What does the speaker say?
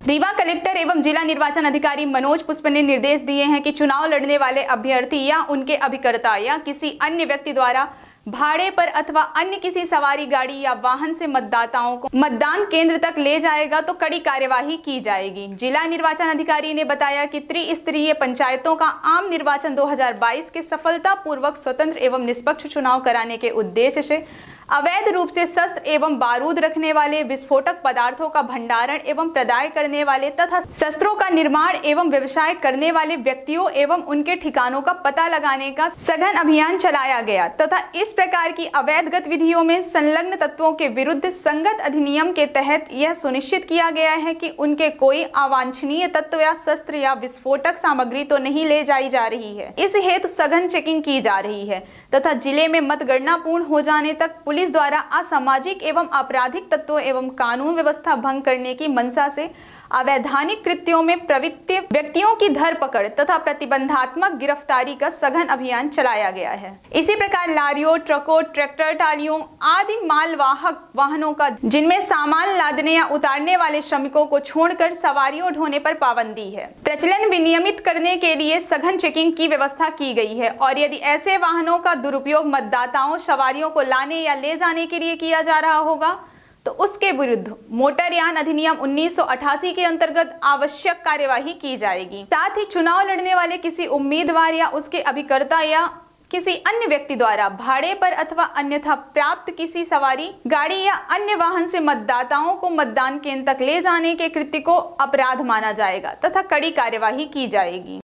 Rewa collector एवं जिला निर्वाचन अधिकारी मनोज पुष्प ने निर्देश दिए हैं कि चुनाव लड़ने वाले अभ्यर्थी या उनके अभिकर्ता या किसी अन्य व्यक्ति द्वारा भाड़े पर अथवा अन्य किसी सवारी गाड़ी या वाहन से मतदाताओं को मतदान केंद्र तक ले जाएगा तो कड़ी कार्यवाही की जाएगी। जिला निर्वाचन अधिकारी ने बताया कि त्रिस्तरीय पंचायतों का आम निर्वाचन 2022 के सफलतापूर्वक स्वतंत्र एवं निष्पक्ष चुनाव कराने के उद्देश्य से अवैध रूप से शस्त्र एवं बारूद रखने वाले, विस्फोटक पदार्थों का भंडारण एवं प्रदाय करने वाले तथा शस्त्रों का निर्माण एवं व्यवसाय करने वाले व्यक्तियों एवं उनके ठिकानों का पता लगाने का सघन अभियान चलाया गया तथा इस प्रकार की अवैध गतिविधियों में संलग्न तत्वों के विरुद्ध संगत अधिनियम के तहत यह सुनिश्चित किया गया है कि उनके कोई अवांछनीय तत्व या शस्त्र या विस्फोटक सामग्री तो नहीं ले जाई जा रही है। इस हेतु सघन चेकिंग की जा रही है तथा जिले में मतगणना पूर्ण हो जाने तक पुलिस द्वारा असामाजिक एवं आपराधिक तत्वों एवं कानून व्यवस्था भंग करने की मंशा से अवैधानिक कृत्यों में प्रवृत्त व्यक्तियों की धरपकड़ तथा प्रतिबंधात्मक गिरफ्तारी का सघन अभियान चलाया गया है। इसी प्रकार लारियों, ट्रकों, ट्रैक्टर ट्रालियों आदि मालवाहक वाहनों का जिनमें सामान लादने या उतारने वाले श्रमिकों को छोड़कर सवारियों ढोने पर पाबंदी है। प्रचलन विनियमित करने के लिए सघन चेकिंग की व्यवस्था की गई है और यदि ऐसे वाहनों का दुरुपयोग मतदाताओं, सवारियों को लाने या ले जाने के लिए किया जा रहा होगा तो उसके विरुद्ध मोटरयान अधिनियम 1988 के अंतर्गत आवश्यक कार्यवाही की जाएगी। साथ ही चुनाव लड़ने वाले किसी उम्मीदवार या उसके अभिकर्ता या किसी अन्य व्यक्ति द्वारा भाड़े पर अथवा अन्यथा प्राप्त किसी सवारी गाड़ी या अन्य वाहन से मतदाताओं को मतदान केंद्र तक ले जाने के कृत्य को अपराध माना जाएगा तथा कड़ी कार्यवाही की जाएगी।